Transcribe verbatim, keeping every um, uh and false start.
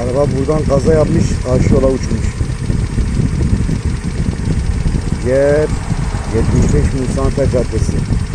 Araba buradan kaza yapmış, karşı yola uçmuş. Yer yetmiş beş Musanfer Caddesi.